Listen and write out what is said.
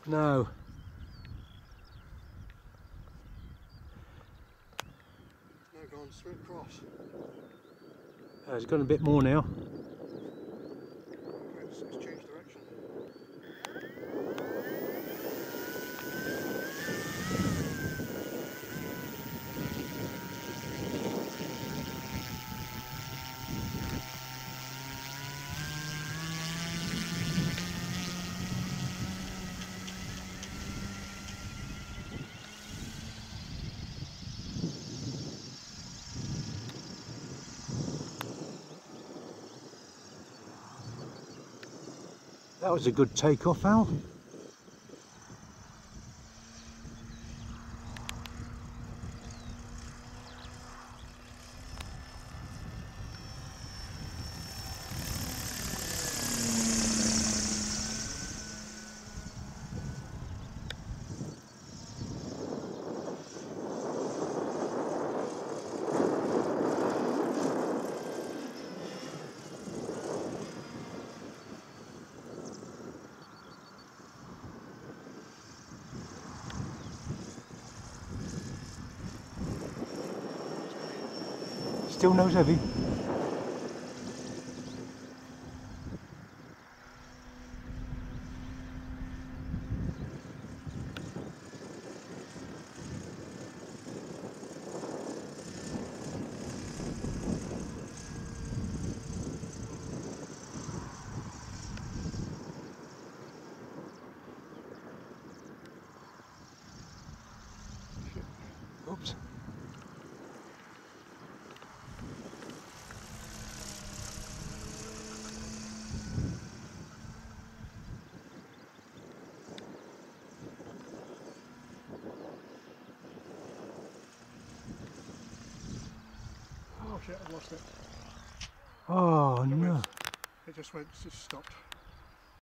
No. Now gone straight across. It's gone a bit more now. It's changed direction. That was a good takeoff, Al. Still nose heavy. Oops. Oh shit, I've lost it. Oh no. It just went, just stopped.